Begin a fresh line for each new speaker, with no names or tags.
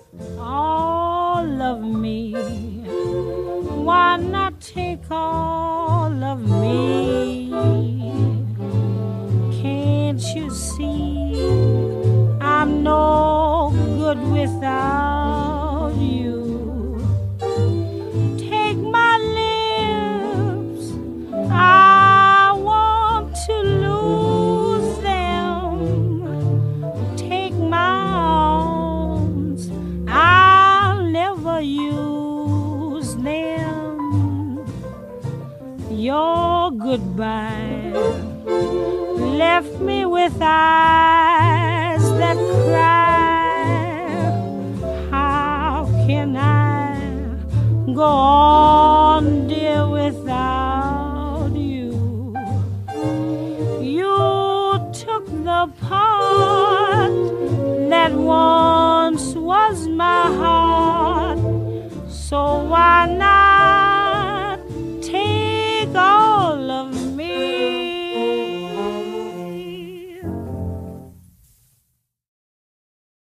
all of me. Why not take all of me? Can't you see I'm no good without you? Take my lips, I want to lose them. Take my arms, I'll never use them. Your goodbye left me with eyes that cry. How can I go on